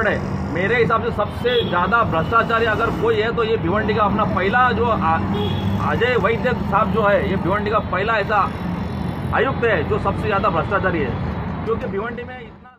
है। मेरे हिसाब से सबसे ज्यादा भ्रष्टाचारी अगर कोई है तो ये भिवंडी का अपना पहला जो अजय वैद्य साहब जो है, ये भिवंडी का पहला ऐसा आयुक्त है जो सबसे ज्यादा भ्रष्टाचारी है, क्योंकि भिवंडी में इतना।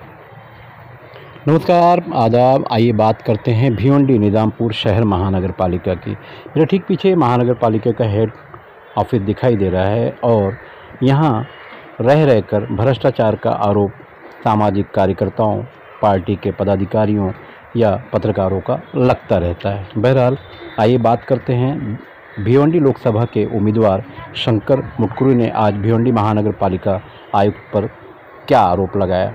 नमस्कार, आदाब। आइए बात करते हैं भिवंडी निजामपुर शहर महानगर पालिका की। मेरे ठीक पीछे महानगर पालिका का हेड ऑफिस दिखाई दे रहा है और यहाँ रह रहकर भ्रष्टाचार का आरोप सामाजिक कार्यकर्ताओं, पार्टी के पदाधिकारियों या पत्रकारों का लगता रहता है। बहरहाल आइए बात करते हैं भिवंडी लोकसभा के उम्मीदवार शंकर मुटकुरी ने आज भिवंडी महानगर पालिका आयुक्त पर क्या आरोप लगाया।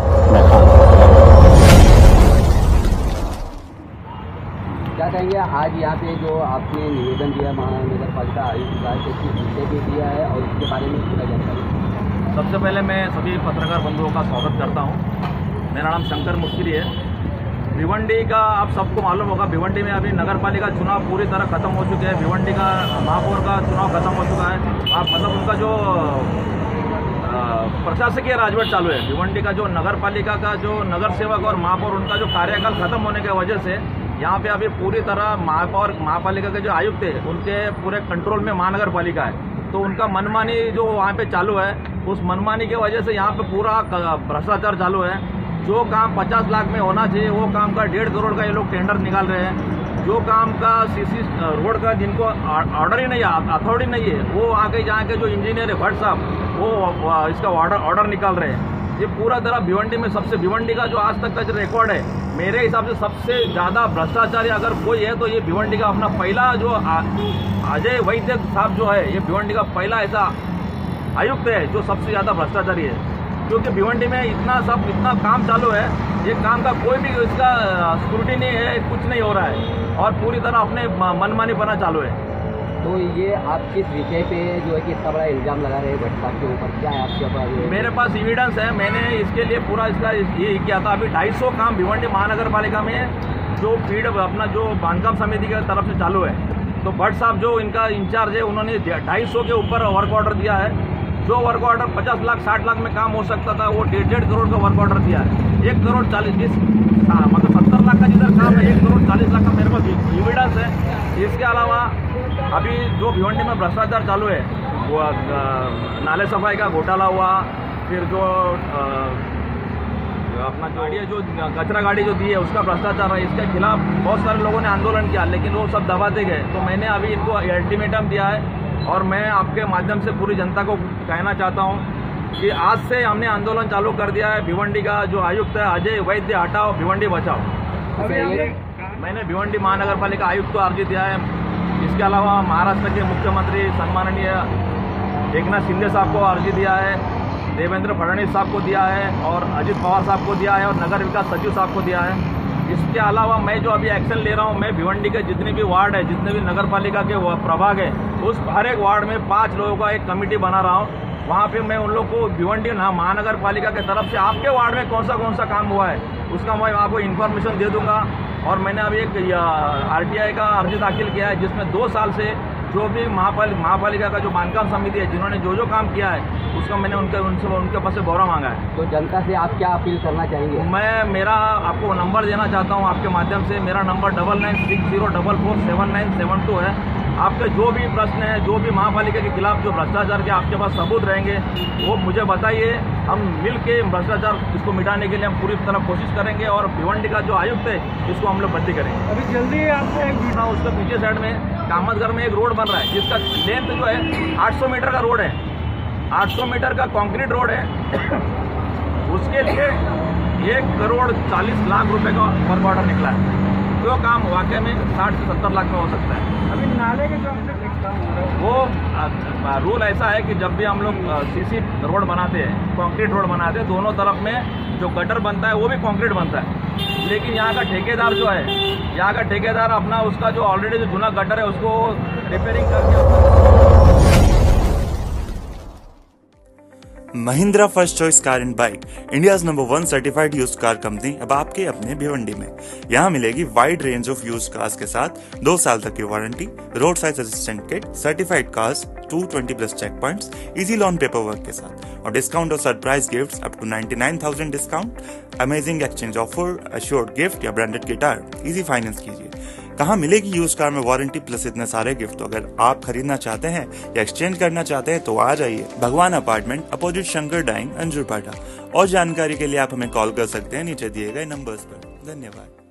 क्या कहेंगे आज यहाँ पे जो आपने निवेदन दिया महानगर पालिका आयुक्त का भी दिया है और इसके बारे में पूरा जानकारी। सबसे पहले मैं सभी पत्रकार बंधुओं का स्वागत करता हूँ। मेरा नाम शंकर मुटकुरी है। भिवंडी का आप सबको मालूम होगा, भिवंडी में अभी नगर पालिका चुनाव पूरी तरह खत्म हो चुके हैं। भिवंडी का महापौर का चुनाव खत्म हो चुका है। आप मतलब उनका जो प्रशासकीय राजवट चालू है। भिवंडी का जो नगर पालिका का जो नगर सेवक और महापौर, उनका जो कार्यकाल खत्म होने की वजह से यहाँ पे अभी पूरी तरह महापालिका के जो आयुक्त है उनके पूरे कंट्रोल में महानगर पालिका है। तो उनका मनमानी जो वहाँ पे चालू है, उस मनमानी की वजह से यहाँ पे पूरा भ्रष्टाचार चालू है। जो काम 50 लाख में होना चाहिए वो काम का 1.5 करोड़ का ये लोग टेंडर निकाल रहे हैं। जो काम का सीसी रोड का जिनको ऑर्डर ही नहीं है, अथॉरिटी नहीं है, वो आके जहाँ के जो इंजीनियर है भट्ट साहब, वो इसका ऑर्डर निकाल रहे हैं। ये पूरा तरह भिवंडी में भिवंडी का जो आज तक का जो रिकॉर्ड है, मेरे हिसाब से सबसे ज़्यादा भ्रष्टाचारी अगर कोई है तो ये भिवंडी का अपना पहला जो अजय वैद्य साहब जो है, ये भिवंडी का पहला ऐसा आयुक्त है जो सबसे ज़्यादा भ्रष्टाचारी है। क्योंकि भिवंडी में इतना काम चालू है, ये काम का कोई भी इसका स्क्रूटिनी है, कुछ नहीं हो रहा है और पूरी तरह अपने मनमानी बना चालू है। तो ये आप किस विषय पे जो है कि इतना बड़ा इल्जाम लगा रहे हैं भट्ट साहब के ऊपर, क्या है आपके पास? मेरे पास एविडेंस है। मैंने इसके लिए पूरा इसका ये किया था। अभी 250 काम भिवंडी महानगर पालिका में जो फीड अपना जो बांधकाम समिति की तरफ से चालू है, तो भट्ट साहब जो इनका इंचार्ज है, उन्होंने 250 के ऊपर वर्क ऑर्डर दिया है। जो वर्क ऑर्डर 50 लाख 60 लाख में काम हो सकता था, वो 1.5 करोड़ का वर्क ऑर्डर दिया है। 1 करोड़ 40 मतलब 70 लाख का जिधर काम है, 1 करोड़ 40 लाख का मेरे पास एविडेंस है। इसके अलावा अभी जो भिवंडी में भ्रष्टाचार चालू है, वो नाले सफाई का घोटाला हुआ, फिर जो अपना गाड़ी है, जो कचरा गाड़ी जो दी है उसका भ्रष्टाचार है। इसके खिलाफ बहुत सारे लोगों ने आंदोलन किया, लेकिन वो सब दबाते गए। तो मैंने अभी इनको अल्टीमेटम दिया है और मैं आपके माध्यम से पूरी जनता को कहना चाहता हूं कि आज से हमने आंदोलन चालू कर दिया है। भिवंडी का जो आयुक्त है अजय वैद्य, हटाओ भिवंडी बचाओ। मैंने भिवंडी महानगर पालिका आयुक्त को अर्जी दिया है। इसके अलावा महाराष्ट्र के मुख्यमंत्री सम्माननीय एकनाथ शिंदे साहब को अर्जी दिया है, देवेंद्र फडणवीस साहब को दिया है और अजित पवार साहब को दिया है और नगर विकास सचिव साहब को दिया है। इसके अलावा मैं जो अभी एक्शन ले रहा हूं, मैं भिवंडी के जितने भी वार्ड है, जितने भी नगर पालिका के प्रभाग है, उस हर एक वार्ड में 5 लोगों का एक कमेटी बना रहा हूं। वहां पे मैं उन लोग को भिवंडी महानगर पालिका की तरफ से आपके वार्ड में कौन सा काम हुआ है उसका मैं आपको इन्फॉर्मेशन दे दूंगा। और मैंने अभी एक RTI का अर्जी दाखिल किया है, जिसमें 2 साल से जो भी महापालिका का जो बांधकाम समिति है, जिन्होंने जो काम किया है उसका मैंने उनके पास से ब्यौरा मांगा है। तो जनता से आप क्या अपील करना चाहेंगे? मेरा आपको नंबर देना चाहता हूं आपके माध्यम से। मेरा नंबर 9960447972 है। आपके जो भी प्रश्न है, जो भी महापालिका के खिलाफ जो भ्रष्टाचार के आपके पास सबूत रहेंगे, वो मुझे बताइए। हम मिल के भ्रष्टाचार इसको मिटाने के लिए हम पूरी तरह कोशिश करेंगे और भिवंडी का जो आयुक्त है इसको हम लोग बदली करेंगे। अभी जल्दी आपको उसके पीछे साइड में कामतगर में एक रोड बन रहा है, जिसका लेंथ जो है 800 मीटर का रोड है। 800 मीटर का कंक्रीट रोड है। उसके लिए 1 करोड़ 40 लाख रुपए का वर्क ऑर्डर निकला है। जो काम वाकई में 60 से 70 लाख में हो सकता है। अभी नाले के जो वो रूल ऐसा है कि जब भी हम लोग सीसी रोड बनाते हैं, कंक्रीट रोड बनाते हैं, दोनों तरफ में जो गटर बनता है वो भी कंक्रीट बनता है। लेकिन यहाँ का ठेकेदार जो है, यहाँ का ठेकेदार अपना उसका जो ऑलरेडी जो जूना गटर है उसको रिपेयरिंग करके Mahindra first choice car and bike, India's number 1 certified used car company अब आपके अपने भिवंडी में। यहाँ मिलेगी wide range of used cars के साथ 2 साल तक की warranty, road side assistant kit, certified cars, 220+ check points, easy loan paper work के साथ और डिस्काउंट और surprise gifts up to 99,000 discount, amazing exchange offer, assured gift या ब्रांडेड गिटार, इजी फाइनेंस कीजिए। कहाँ मिलेगी यूज कार में वारंटी प्लस इतने सारे गिफ्ट? तो अगर आप खरीदना चाहते हैं या एक्सचेंज करना चाहते हैं तो आ जाइए Bhagwan apartment, opposite Shankar dyeing, Anjurphata. और जानकारी के लिए आप हमें कॉल कर सकते हैं नीचे दिए गए नंबर्स पर। धन्यवाद।